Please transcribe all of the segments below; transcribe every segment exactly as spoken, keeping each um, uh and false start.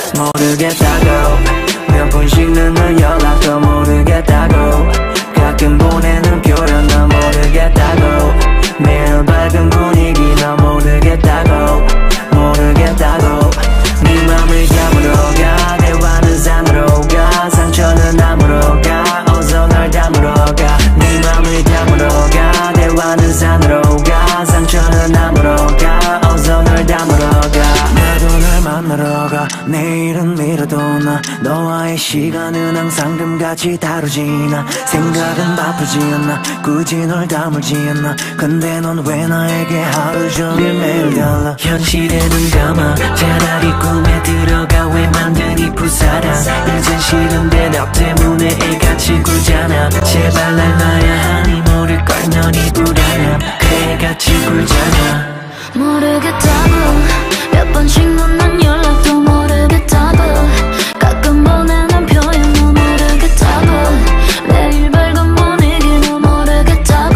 모르겠다고 몇 번씩 늦는 연락도 모르겠다고 가끔 보내는 표현 너 모르겠다고 매일 밝은 분위기 너 모르겠다고 모르겠다고 네 맘을 잡으러 가 대화는 산으로 가 상처는 나무로 가 어서 널 담으러 가 네 맘을 잡으러 가 대화는 산으로 가 상처는 나무로 가 어서 널 담으러 가 나도 널 만나러 가 내일은 미뤄도 나 너와의 시간은 항상 금같이 다르지 나 생각은 바쁘지 않나 굳이 널 다물지 않나 근데 넌 왜 나에게 하루 종일 매일 달라 현실에 눈 감아 차라리 꿈에 들어가 왜 만드니 부사랑 이젠 싫은데 너 때문에 애같이 굴잖아 제발 날 놔야 하니 모를걸 너니 불안함 그래 같이 굴잖아 모르겠다고 몇 번씩 넌 연락도 모르겠다고 가끔 보내는 표현도 모르겠다고 내일 밝은 분위기 너 모르겠다고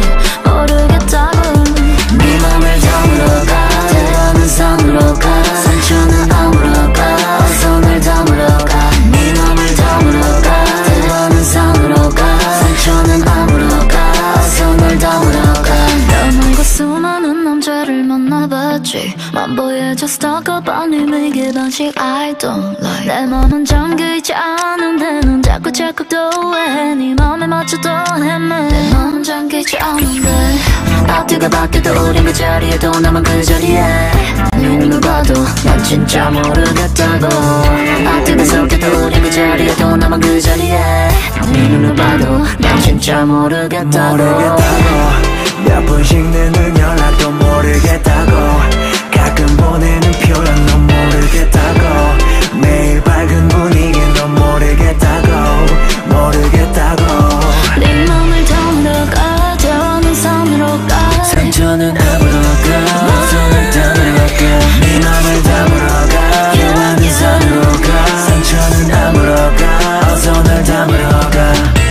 모르겠다고 네 맘을 담으러 가 대화는 산으로 가 상처는 아무로 가 어서 날 담으러 가 네 맘을 담으러 가 대화는 산으로 가 상처는 아무로 가 어서 날 담으러 가 너 말고 수많은 남자를 만나봤지 만보여져 stalker 반응에게 반씩 I don't like 내 맘은 잠기지 않은데 넌 자꾸 자꾸 또해 네 맘에 맞춰도 헤매 내 맘은 잠기지 않은데 앞뒤가 바뀌어도 우린 그 자리에도 나만 그 자리에 네 눈을 봐도 난 진짜 모르겠다고 앞뒤가 섞여도 우린 그 자리에도 나만 그 자리에 네 눈을 봐도 난 진짜 모르겠다고 모르겠다고 몇 번씩 늦는 연락도 모르겠다고 가끔 보내는 표현 넌 모르겠다고 매일 밝은 분위기 넌 모르겠다고 모르겠다고 네 맘을 담으러 가 대화는 산으로 가 상처는 아무로 가 손을 담으러 가 네 맘을 담으러 가 대화는 산으로 가 상처는 아무로 가 어서 널 담으러 가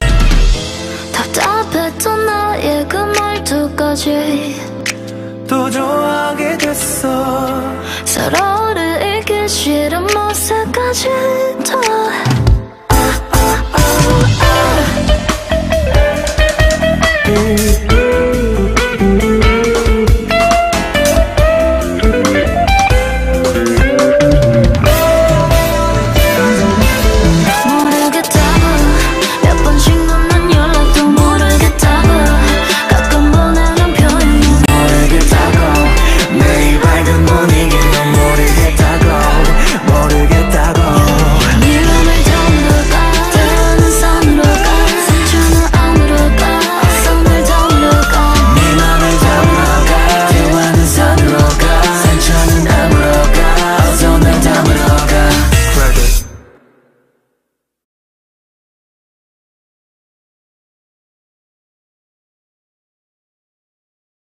답답했던 나의 그 말투까지 또 좋아하게 됐어 서로를 잊기 싫은 모습까지